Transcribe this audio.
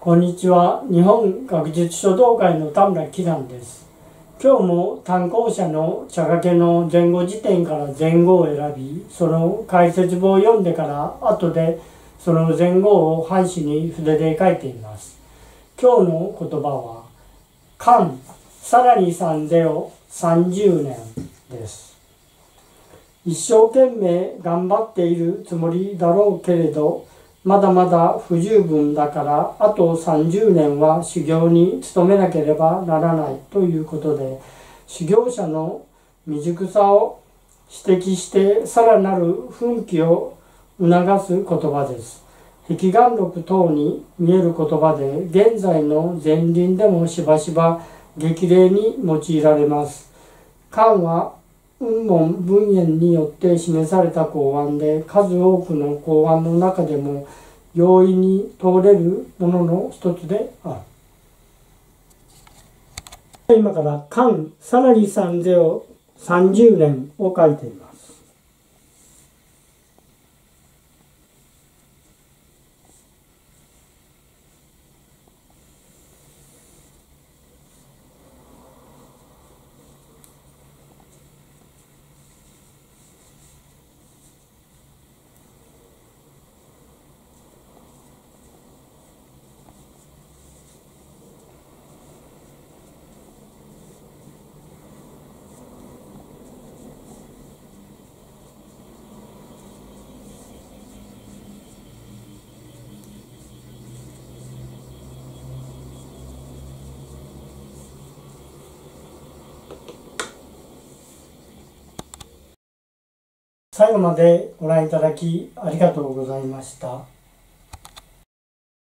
こんにちは。日本学術書道会の田村紀蘭です。今日も単行者の茶掛けの前後辞典から前後を選び、その解説文を読んでから後でその前後を半紙に筆で書いています。今日の言葉は、寛さらに三世を30年です。一生懸命頑張っているつもりだろうけれど、まだまだ不十分だからあと30年は修行に努めなければならないということで、修行者の未熟さを指摘してさらなる奮起を促す言葉です。碧眼録等に見える言葉で、現在の前輪でもしばしば激励に用いられます。寛は雲門文言によって示された公案で、数多くの公案の中でも容易に通れるものの一つである。今から寛さらに三世を30年を書いています。最後までご覧いただきありがとうございました。